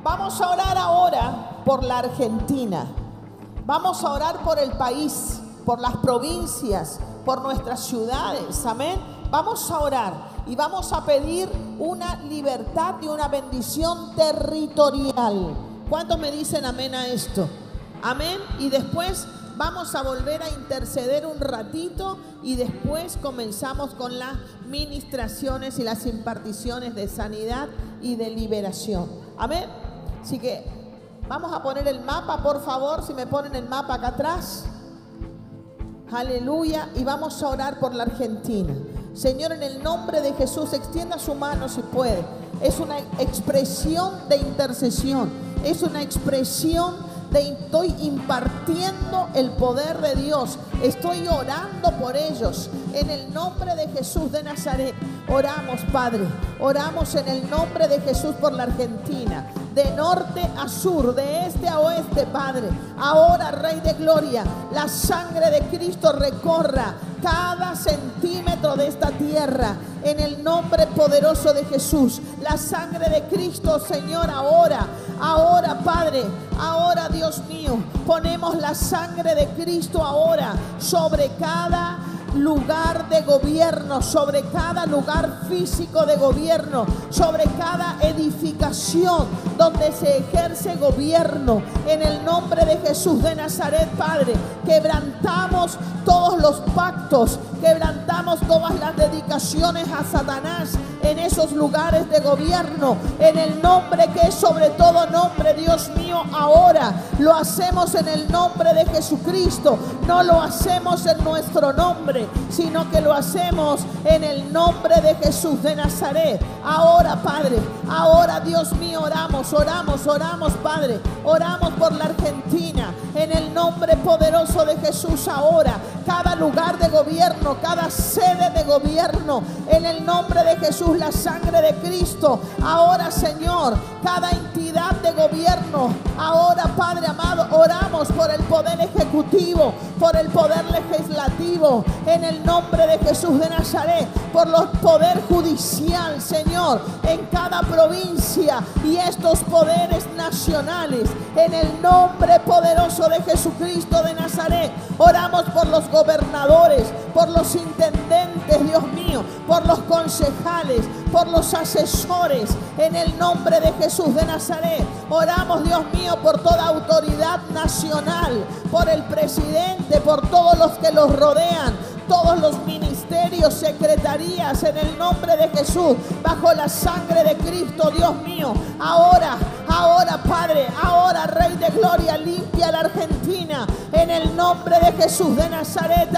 Vamos a orar ahora por la Argentina. Vamos a orar por el país, por las provincias, por nuestras ciudades. Amén. Vamos a orar y vamos a pedir una libertad y una bendición territorial. ¿Cuántos me dicen amén a esto? Amén. Y después vamos a volver a interceder un ratito y después comenzamos con las ministraciones y las imparticiones de sanidad y de liberación. Amén. Así que vamos a poner el mapa, por favor, si me ponen el mapa acá atrás. Aleluya. Y vamos a orar por la Argentina. Señor, en el nombre de Jesús, extienda su mano si puede. Es una expresión de intercesión. Es una expresión de estoy impartiendo el poder de Dios. Estoy orando por ellos. En el nombre de Jesús de Nazaret. Oramos, Padre. Oramos en el nombre de Jesús por la Argentina. De norte a sur, de este a oeste, Padre. Ahora, Rey de Gloria, la sangre de Cristo recorra cada centímetro de esta tierra. En el nombre poderoso de Jesús. La sangre de Cristo, Señor, ahora, Padre, ahora, Dios mío, ponemos la sangre de Cristo ahora sobre cada lugar de gobierno, sobre cada lugar físico de gobierno, sobre cada edificación donde se ejerce gobierno. En el nombre de Jesús de Nazaret, Padre, quebrantamos todos los pactos, quebrantamos todas las dedicaciones a Satanás en esos lugares de gobierno, en el nombre que es sobre todo nombre, Dios mío. Ahora lo hacemos en el nombre de Jesucristo. No lo hacemos en nuestro nombre, sino que lo hacemos en el nombre de Jesús de Nazaret. Ahora, Padre, ahora, Dios mío, oramos, Padre. Oramos por la Argentina en el nombre poderoso de Jesús. Ahora, cada lugar de gobierno, cada sede de gobierno, en el nombre de Jesús, la sangre de Cristo. Ahora, Señor, cada entidad de gobierno. Ahora, Padre amado, oramos por el poder ejecutivo, por el poder legislativo, en el nombre de Jesús de Nazaret, por los poder judicial, Señor, en cada provincia y estos poderes nacionales, en el nombre poderoso de Jesucristo de Nazaret. Oramos por los gobernadores, por los intendentes, Dios mío, por los concejales, por los asesores, en el nombre de Jesús de Nazaret. Oramos, Dios mío, por toda autoridad nacional, por el presidente, por todos los que los rodean, todos los ministerios, secretarías, en el nombre de Jesús, bajo la sangre de Cristo, Dios mío. Ahora, Padre, ahora, Rey de Gloria, limpia la Argentina, en el nombre de Jesús de Nazaret.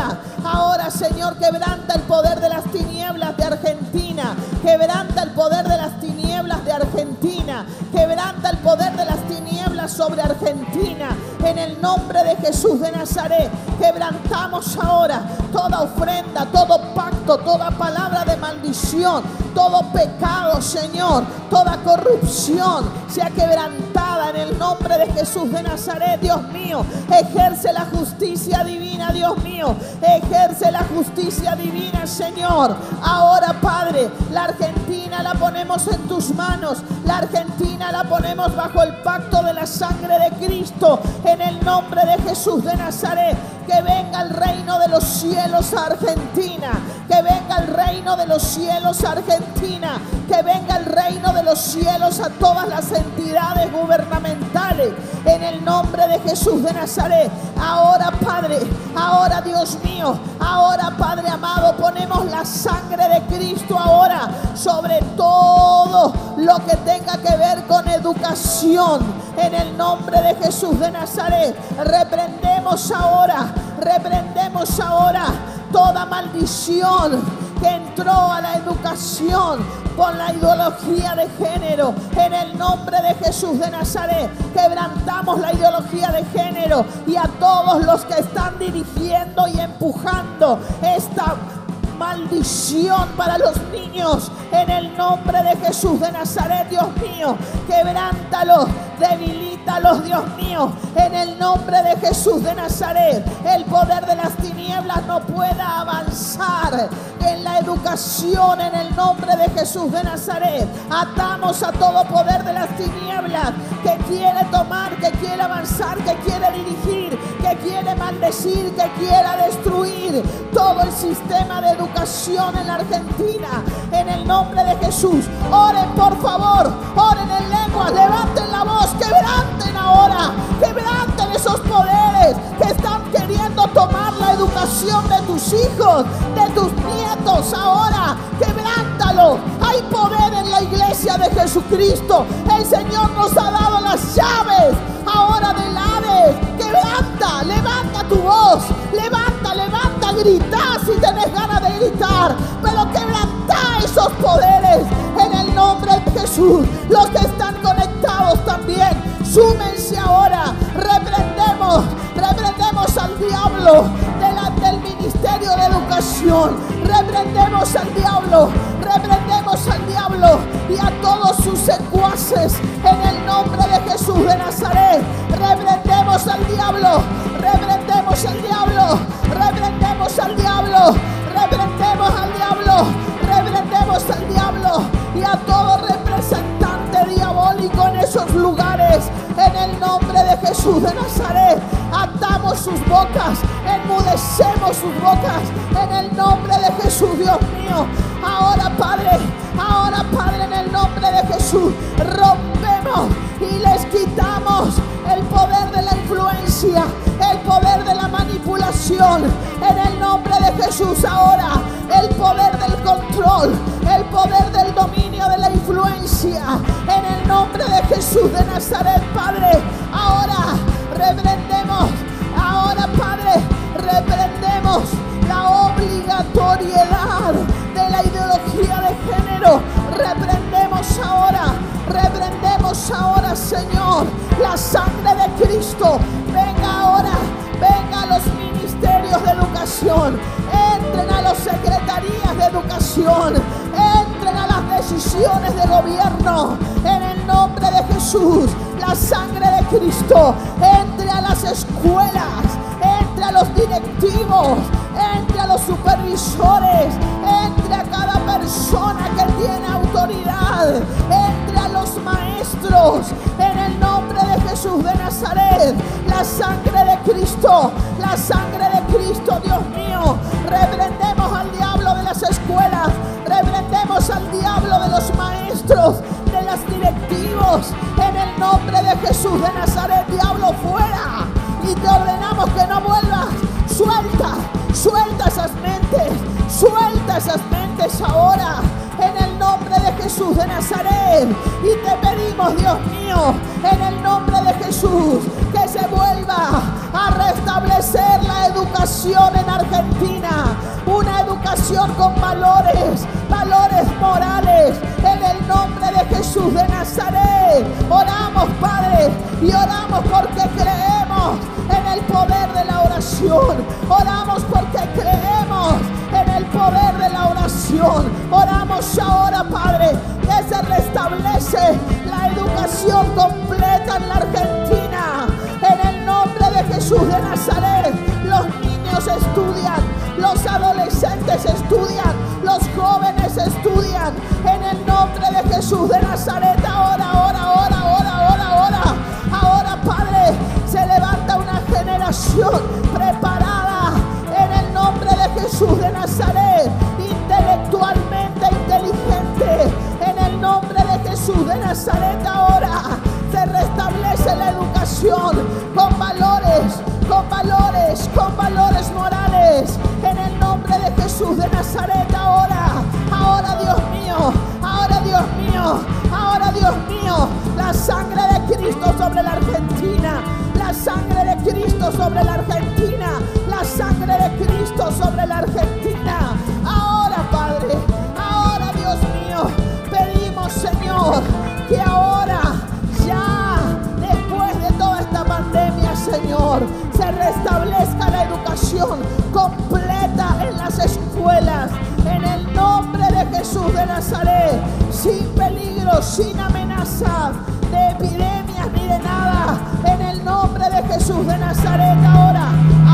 Ahora, Señor, quebranta el poder de las tinieblas de Argentina, quebranta el poder de las tinieblas de Argentina, quebranta el poder de las tinieblas sobre Argentina, en el nombre de Jesús de Nazaret. Quebrantamos ahora toda ofrenda, todo pacto, toda palabra de maldición, todo pecado, Señor, toda corrupción sea quebrantada en el nombre de Jesús de Nazaret. Dios mío, ejerce la justicia divina, Dios mío, ejerce la justicia divina, Señor. Ahora, Padre, la Argentina la ponemos en tus manos, la Argentina la ponemos bajo el pacto de la sangre de Cristo, en el nombre de Jesús de Nazaret. Que venga el reino de los cielos a Argentina, que venga el reino de los cielos a Argentina, que venga el reino de los cielos a todas las entidades gubernamentales, en el nombre de Jesús de Nazaret. Ahora, Padre, ahora, Dios mío, ahora, Padre amado, ponemos la sangre de Cristo ahora sobre todo lo que tenga que ver con educación, en el nombre de Jesús de Nazaret. Reprendemos ahora toda maldición que entró a la educación con la ideología de género, en el nombre de Jesús de Nazaret. Quebrantamos la ideología de género y a todos los que están dirigiendo y empujando esta maldición para los niños, en el nombre de Jesús de Nazaret. Dios mío, quebrántalo, debilita Repréndalos, Dios mío, en el nombre de Jesús de Nazaret. El poder de las tinieblas no pueda avanzar en la educación, en el nombre de Jesús de Nazaret. Atamos a todo poder de las tinieblas que quiere tomar, que quiere avanzar, que quiere dirigir, que quiere maldecir, que quiera destruir todo el sistema de educación en la Argentina, en el nombre de Jesús. Oren, por favor, oren en lenguas, levanten la voz, quebranten ahora, quebranten esos poderes que están queriendo tomar la educación de tus hijos, de tus nietos. Ahora, quebrántalo. Hay poder en la iglesia de Jesucristo. El Señor nos ha dado las llaves ahora del Hades. Quebranta, levanta tu voz, levanta, levanta, grita si tenés ganas de gritar, pero quebranta esos poderes en el nombre de Jesús. Los que están conectados también, súmense ahora. Reprendemos al diablo del Ministerio de Educación. Reprendemos al diablo y a todos sus secuaces en el nombre de Jesús de Nazaret. Reprendemos al diablo, reprendemos al diablo, reprendemos al diablo, reprendemos al diablo, reprendemos al diablo y a todo representante diabólico en esos lugares. En el nombre de Jesús de Nazaret, atamos sus bocas, enmudecemos sus bocas. En el nombre de Jesús, Dios mío. Ahora, Padre, en el nombre de Jesús, rompemos y les quitamos el poder de la influencia, el poder de la manipulación. En el nombre de Jesús, ahora, el poder del control, el poder del dominio de la influencia. En el nombre de Jesús de Nazaret, Padre, ahora reprendemos, ahora, Padre, reprendemos la obligatoriedad de la ideología de género. Reprendemos ahora, Señor, la sangre de Cristo. Venga ahora, venga a los ministerios de educación, entren a las secretarías de educación, entren a las decisiones de gobierno. En el nombre de Jesús, la sangre de Cristo entre a las escuelas, entre a los directivos, entre a los supervisores, entre a cada persona que tiene autoridad, entre a los maestros. En el nombre de Jesús de Nazaret, la sangre de Cristo, la sangre de Cristo, Dios mío. Reprendemos al diablo de las escuelas, reprendemos al diablo de los maestros, de los directivos. En el nombre de Jesús de Nazaret, diablo, fuera. Y te ordenamos que no vuelvas. Suelta esas mentes ahora, en el nombre de Jesús de Nazaret. Y te pedimos, Dios mío, en el nombre de Jesús, que se vuelva a restablecer la educación en Argentina, una educación con valores morales, en el nombre de Jesús de Nazaret. Oramos, Padre, y oramos porque creemos en el poder de la oración. Oramos porque creemos en el poder de la oración. Oramos ahora, Padre, que se restablece la educación completa en la Argentina. En el nombre de Jesús de Nazaret, los niños estudian, los adolescentes estudian, los jóvenes estudian. En el nombre de Jesús de Nazaret, ahora, Padre, se levanta una generación preparada en el nombre de Jesús de Nazaret, intelectualmente inteligente. En el nombre de Jesús de Nazaret, ahora se restablece la educación con valores morales. En el nombre de Jesús de Nazaret, ahora, Dios mío, la sangre de Cristo sobre la Argentina, la sangre de Cristo sobre la Argentina, la sangre de Cristo sobre la Argentina. Ahora, Padre, ahora, Dios mío, pedimos, Señor, que ahora, ya después de toda esta pandemia, Señor, se restablezca la educación completa en las escuelas, en el nombre de Jesús de Nazaret, sin peligro, sin amenazas de epidemias ni de nada. Jesús de Nazaret, ahora,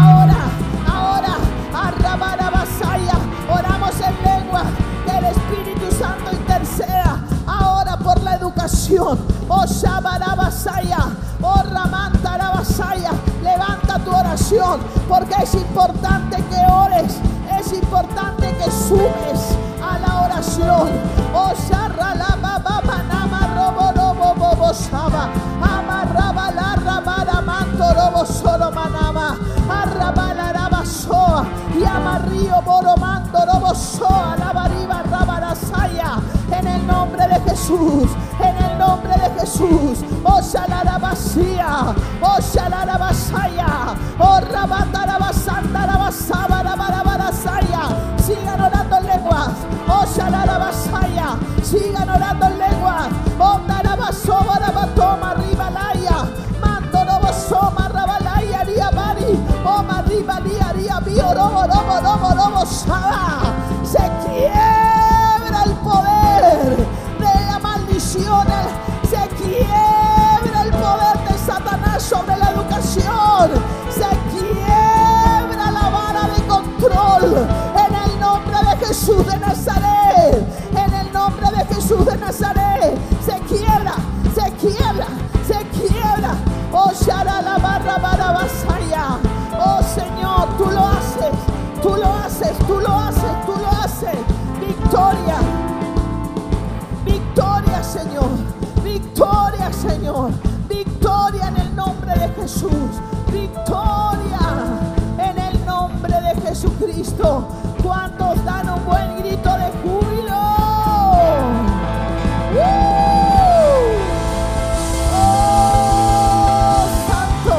Arrabarabasaya, oramos en lengua, que el Espíritu Santo interceda ahora por la educación. Oh Shabarabasaya, oh Ramantarabasaya, levanta tu oración, porque es importante que ores, es importante que sumes a la oración. Oh Sharralababanama robo shaba, amarraba la rabara manto robo solo manama, arrabalarabasoa y amarrío boromando robo soa la bariba rabarasaya. En el nombre de Jesús, en el nombre de Jesús. Oh shalarabasía, oh shalarabasaya, oh rabatarabasandarabasabarabarabarasaya. Sigan orando en lenguas. Oh shalarabasaya, sigan orando en lenguas. Oh tarabasobarabatoma ribalaya, mantorobosoma rabalaya riabari, oh maribalia biorobo shaba. Se quiebra el poder de la maldición, se quiebra el poder de Satanás sobre la educación, se quiebra la vara de control en el nombre de Jesús de Nazaret, en el nombre de Jesús de Nazaret. Se quiebra, se quiebra, se quiebra. Oh Sharalabarrabarabasaya. Oh Señor, tú lo haces, tú lo haces, tú lo haces, tú lo haces. Victoria, victoria, Señor, victoria, Señor, victoria en el nombre de Jesús, victoria en el nombre de Jesucristo. ¿Cuántos dan un buen grito de júbilo? ¡Oh, Santo!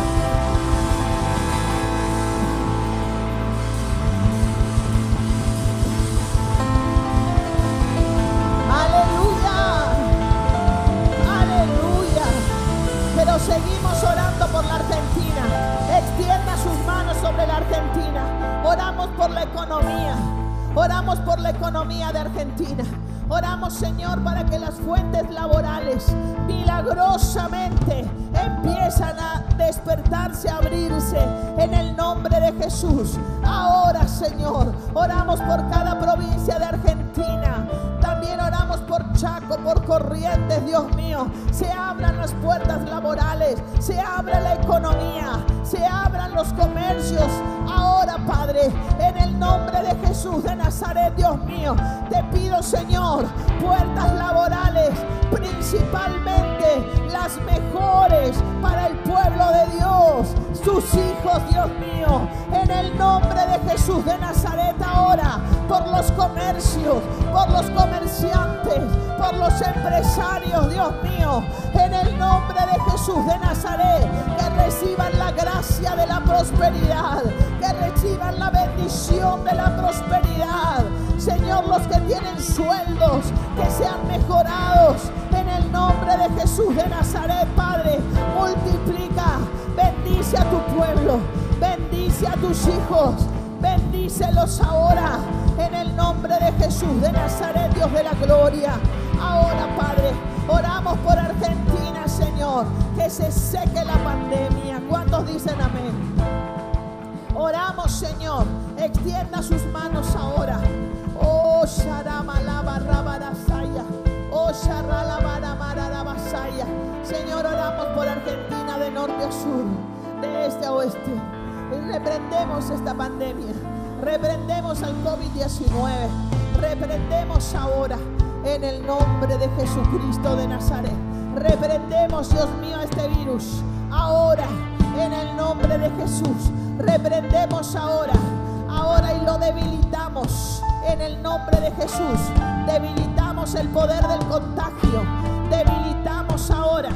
Pero seguimos orando por la Argentina. Extienda sus manos sobre la Argentina. Oramos por la economía. Oramos por la economía de Argentina. Oramos, Señor, para que las fuentes laborales milagrosamente empiezan a despertarse, a abrirse en el nombre de Jesús. Ahora, Señor, oramos por cada provincia de Argentina. También oramos por Chaco, por Corrientes, Dios mío. Se abran las puertas laborales, se abra la economía, se abran los comercios. Ahora, Padre, en el nombre de Jesús de Nazaret, Dios mío, te pido, Señor, puertas laborales, principalmente las mejores para el pueblo de Dios, sus hijos, Dios mío, en el nombre de Jesús de Nazaret. Ahora, por los comercios, por los comerciantes, por los empresarios, Dios mío, en el nombre de Jesús de Nazaret, que reciban la gracia de la prosperidad, que reciban la bendición de la prosperidad. Señor, los que tienen sueldos, que sean mejorados en el nombre de Jesús de Nazaret. Padre, multiplica, bendice a tu pueblo, bendice a tus hijos, bendícelos ahora en el nombre de Jesús de Nazaret, Dios de la gloria. Ahora, Padre, oramos por Argentina, Señor, que se seque la pandemia. ¿Cuántos dicen amén? Oramos, Señor, extienda sus manos ahora. Oh, Sharamalabarrabarasaya, oh, Sharalabaramarabasaya. Señor, oramos por Argentina de norte a sur, de este a oeste. Y reprendemos esta pandemia, reprendemos al COVID-19, reprendemos ahora en el nombre de Jesucristo de Nazaret. Reprendemos, Dios mío, este virus ahora en el nombre de Jesús. Reprendemos ahora y lo debilitamos en el nombre de Jesús. Debilitamos el poder del contagio, debilitamos ahora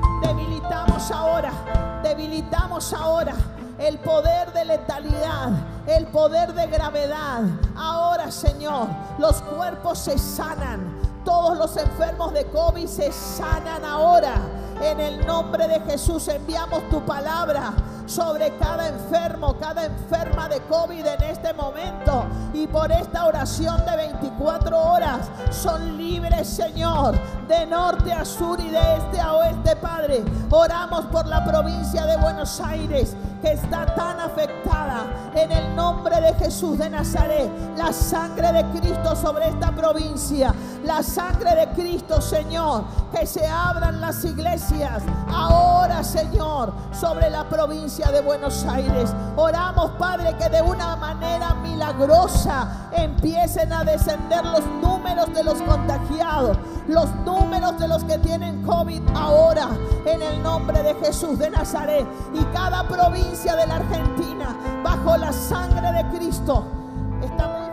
el poder de letalidad, el poder de gravedad. Ahora, Señor, los cuerpos se sanan, todos los enfermos de COVID se sanan ahora. En el nombre de Jesús enviamos tu palabra sobre cada enfermo, cada enferma de COVID en este momento. Y por esta oración de 24 horas son libres, Señor, de norte a sur y de este a oeste, Padre. Oramos por la provincia de Buenos Aires, que está tan afectada. En el nombre de Jesús de Nazaret, la sangre de Cristo sobre esta provincia, la sangre de Cristo, Señor, que se abran las iglesias ahora, Señor, sobre la provincia de Buenos Aires. Oramos, Padre, que de una manera milagrosa empiecen a descender los números de los contagiados, los números de los que tienen COVID ahora, en el nombre de Jesús de Nazaret. Y cada provincia de la Argentina, bajo la sangre de Cristo, está muy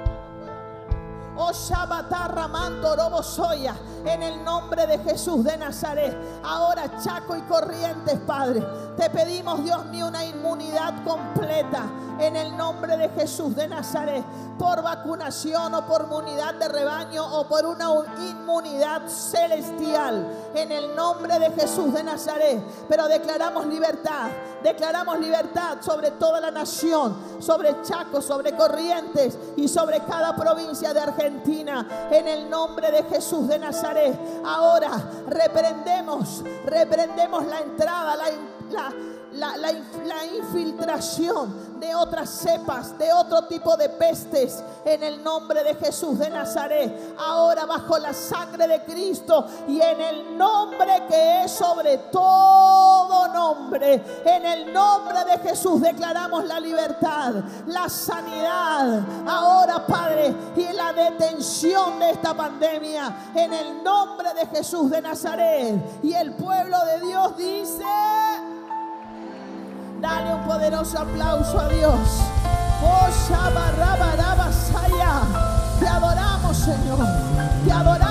en el nombre de Jesús de Nazaret. Ahora Chaco y Corrientes, Padre, te pedimos, Dios mío, una inmunidad completa en el nombre de Jesús de Nazaret, por vacunación o por inmunidad de rebaño o por una inmunidad celestial, en el nombre de Jesús de Nazaret. Pero declaramos libertad sobre toda la nación, sobre Chaco, sobre Corrientes y sobre cada provincia de Argentina, en el nombre de Jesús de Nazaret. Ahora reprendemos la entrada, la infiltración de otras cepas, de otro tipo de pestes, en el nombre de Jesús de Nazaret. Ahora, bajo la sangre de Cristo y en el nombre que es sobre todo nombre, en el nombre de Jesús declaramos la libertad, la sanidad ahora, Padre, y la detención de esta pandemia, en el nombre de Jesús de Nazaret. Y el pueblo de Dios dice: dale un poderoso aplauso a Dios. Oh, Shabarabasaya. Te adoramos, Señor. Te adoramos.